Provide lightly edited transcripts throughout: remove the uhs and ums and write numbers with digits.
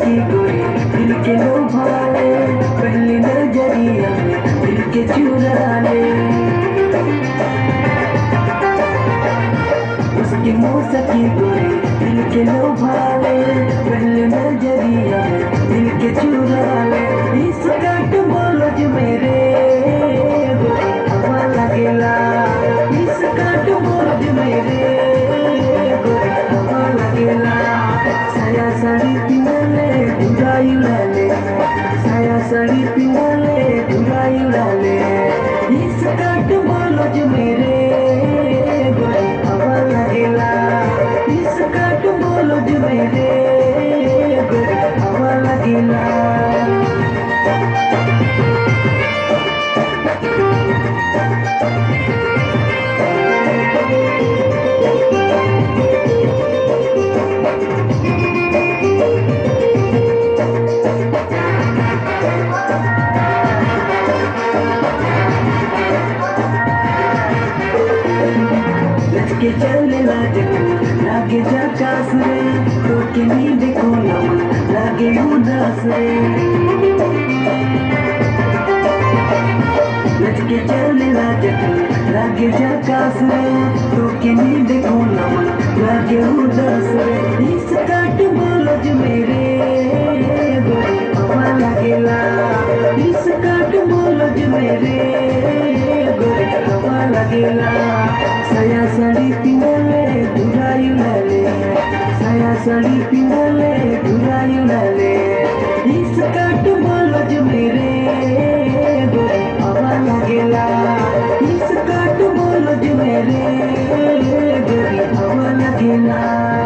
सकी गोरी दिल के लोभा ले, पहली नजरिया में दिल के चुरा ले। उसकी मुँह सकी गोरी दिल के लोभा ले, पहली नजरिया में दिल के चुरा ले। इसका तुम बोलो जो मेरे गोरी हवा लगेला, इसका तुम बोलो जो मेरे गोरी हवा लगेला। साया साड़ी पिंगले बुराई उड़ाले, साया साड़ी पिंगले बुराई उड़ाले। इसका तुम बोलो जो मेरे गोरी हवा लगेला, इसका तुम बोलो जो मेरे गोरी हवा लगेला। के चले लागे जकास रे, तो के नींद को नमन लागे उदास रे। लचके चले लागे जकास रे, तो के नींद को नमन लागे उदास रे। इसका तुम बोलो जो मेरे गोरी हवा लगेला, इसका तुम बोलो जो मेरे गोरी हवा लगेला। साया साड़ी पिंगले बुराई उड़ाले, साया साड़ी पिंगले बुराई उड़ाले। इसका तुम बोलो जो मेरे गोरी हवा लगेला, इसका तुम बोलो जो मेरे गोरी हवा लगेला।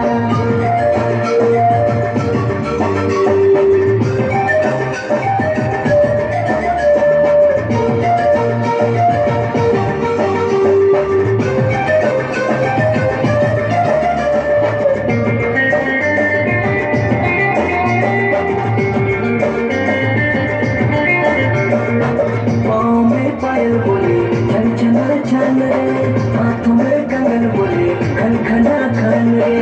पायल बोले छन छन छन रे, हाथों में कंगन बोले खन खना खन रे।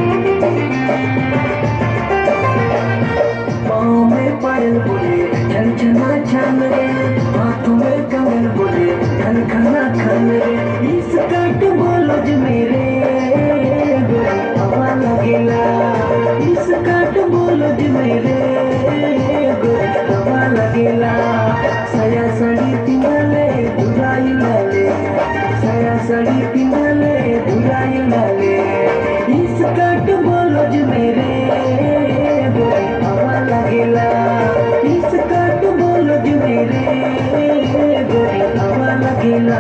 पाँव में पायल बोले छन छन छन रे, हाथों में कंगन बोले खन खना खन रे। इसका तुम बोलो जो मेरे गोरी हवा लगेला, इसका तुम बोलो जो मेरे गोरी हवा लगेला। साया साड़ी पिंगले बुराई उड़ाले, साया साड़ी पिंगले बुराई उड़ाले। इसका तुम बोलो जो मेरे गोरी हवा लगेला, इसका तुम बोलो जो मेरे गोरी हवा लगेला।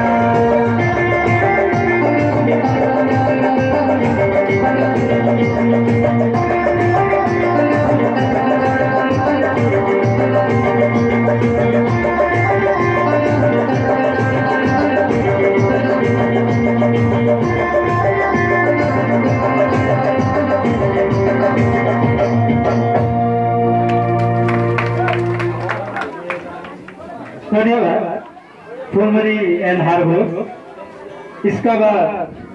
धन्यवाद फुलमरी एंड हार्बर्स। इसका बाद